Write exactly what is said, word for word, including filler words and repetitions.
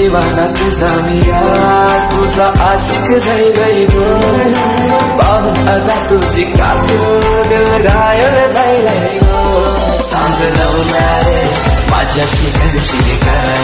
दिवाना तुझा मी यार, तुझा आशिक झालोय गो. पाहून आता तुझी काकू दिल घायल झालंय गो. सांग लव्ह मॅरेज माझ्याशी करशील का?